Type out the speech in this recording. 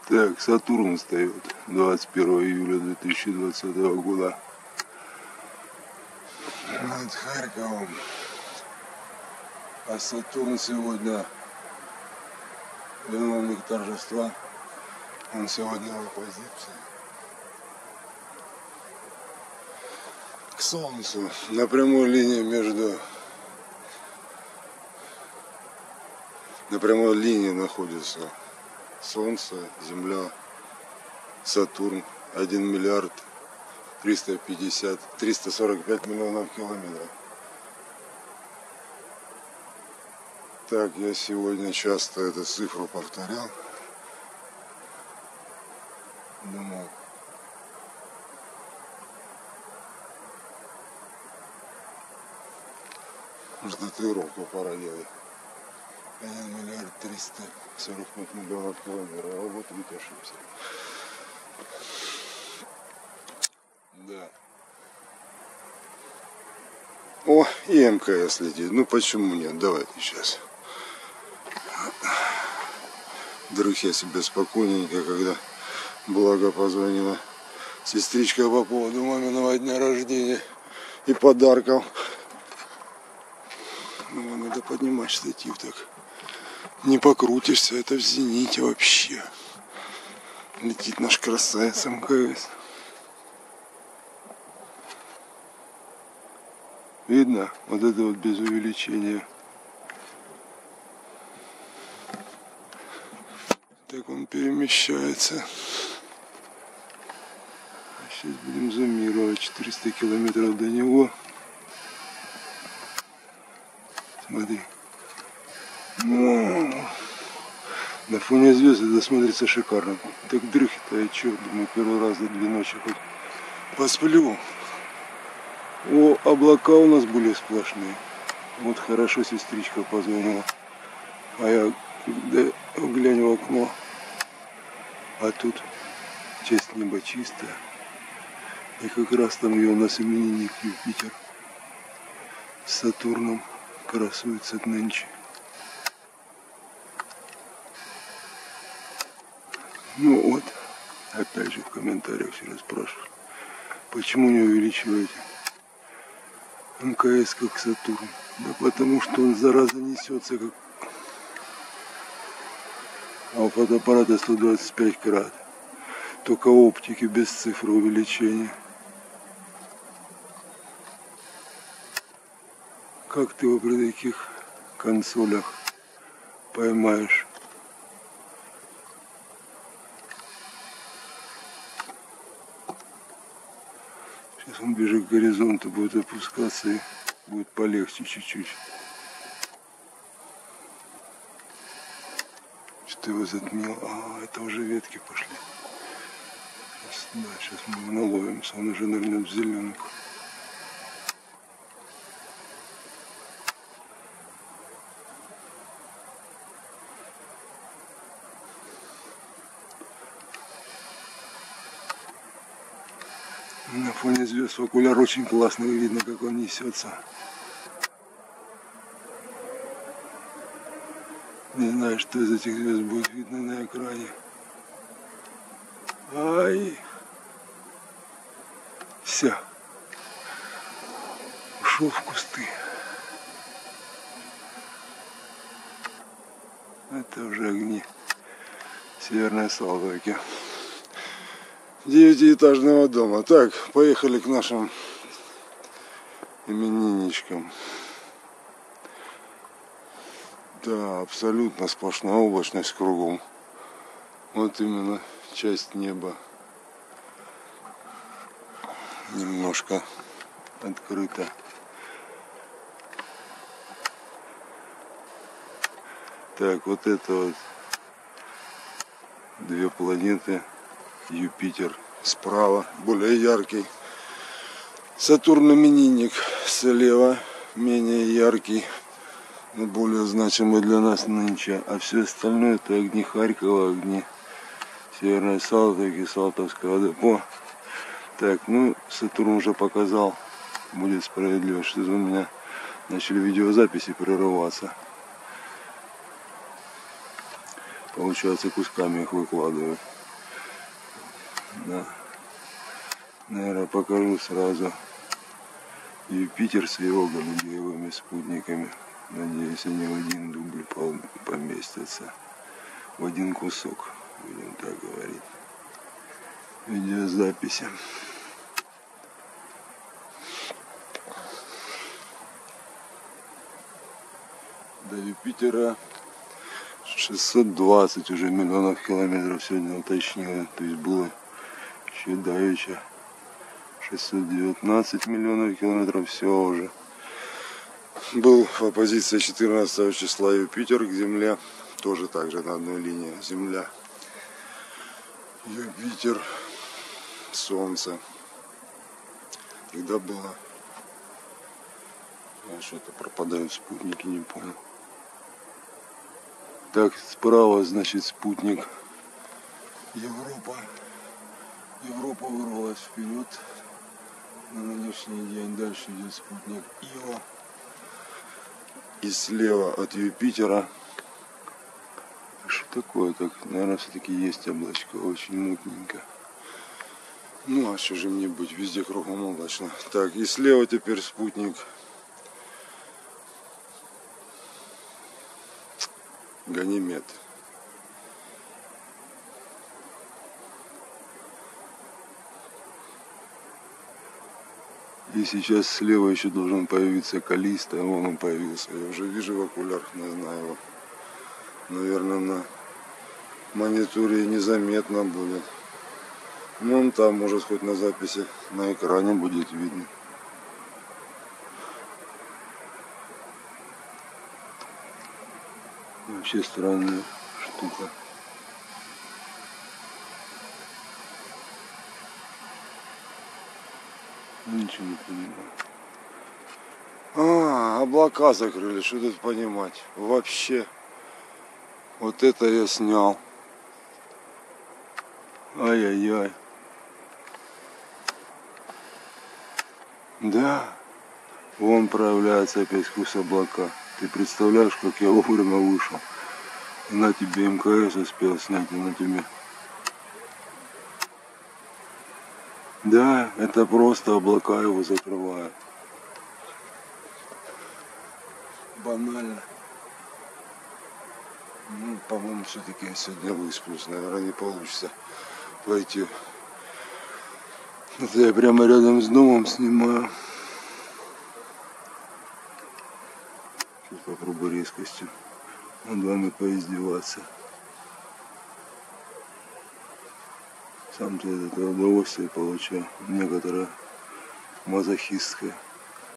Так, Сатурн встает 21 июля 2020 года над Харьковом. А Сатурн сегодня виновник торжества. Он сегодня в оппозиции к Солнцу. На прямой линии находится Солнце, Земля, Сатурн, 1 миллиард 345 миллионов километров. Так, я сегодня часто эту цифру повторял. Думал, может, татуировку пора делать. 1 миллиард 345 миллионов километров. А вот ведь ошибся. Да. О, и МКС летит. Ну почему нет? Давайте сейчас. Вдруг я себе спокойненько, когда Благо позвонила сестричка по поводу маминого дня рождения и подарков. Ну, надо поднимать штатив, так не покрутишься, это в зените вообще. Летит наш красавец МКС. Видно? Вот это вот без увеличения. Так он перемещается. Сейчас будем зумировать. 400 километров до него. Смотри. На фоне звезд это смотрится шикарно. Так дрыхи-то я чё? Думаю, первый раз за 2 ночи хоть посплю. О, облака у нас были сплошные. Вот хорошо сестричка позвонила. А я глянь в окно. А тут часть неба чистая. И как раз там ее у нас именинник Юпитер с Сатурном красуется нынче. Ну вот, опять же в комментариях все спрашивают, почему не увеличиваете МКС как Сатурн? Да потому что он, зараза, несется как... А у фотоаппарата 125 крат. Только оптики без цифры увеличения. Как ты его при таких консолях поймаешь? Сейчас он ближе к горизонту будет опускаться и будет полегче чуть-чуть. Что его затмило? А, это уже ветки пошли. Сейчас мы наловимся, он уже нырнет в зеленку. На фоне звезд в окуляр очень классно видно, как он несется. Не знаю, что из этих звезд будет видно на экране. Ай! Все. Ушел в кусты. Это уже огни Северной Салтовки. 9-этажного дома. Так, поехали к нашим именинничкам. Да, абсолютно сплошная облачность кругом. Вот именно часть неба немножко открыта. Так, вот это вот 2 планеты. Юпитер справа, более яркий. Сатурн именинник слева, менее яркий, но более значимый для нас нынче. А все остальное это огни Харькова, огни Северной Салтовки, Салтовского депо. Так, ну Сатурн уже показал, будет справедливо, что у меня начали видеозаписи прерываться. Получается, кусками их выкладываю. Да. Наверное, покажу сразу Юпитер с его галилеевыми спутниками. Надеюсь, они в один дубль поместятся. В один кусок, будем так говорить. Видеозаписи. До Юпитера 620 уже миллионов километров сегодня уточнила. То есть было еще давеча 619 миллионов километров. Все уже. Был в оппозиции 14 числа Юпитер к Земле. Тоже так же на одной линии. Земля, Юпитер, Солнце. Когда было? Что-то пропадают спутники, не понял. Так, справа, значит, спутник Европа. Европа вырвалась вперед на нынешний день. Дальше идет спутник Ио. И слева от Юпитера. Что такое? Так, наверное, все-таки есть облачко. Очень мутненько. Ну, а что же мне быть? Везде кругом облачно. Так, и слева теперь спутник Ганимед. И сейчас слева еще должен появиться Каллиста. Вон он появился. Я уже вижу в окулярах, не знаю его. Наверное, на мониторе незаметно будет. Ну, он там, может, хоть на записи, на экране будет видно. Вообще странная штука. Ничего не понимаю. Облака закрыли, что тут понимать? Вообще. Вот это я снял. Ай-яй-яй. Да. Вон проявляется опять сквозь облака. Ты представляешь, как я вовремя вышел? И на тебе МКС успел снять, и на тебе. Да, это просто облака его закрывают. Банально. Ну, по-моему, все-таки я сегодня высплюсь. Наверное, не получится пойти. Это я прямо рядом с домом снимаю. Сейчас попробую резкостью над вами поиздеваться. Сам-то это удовольствие получаю. Некоторое мазохистское.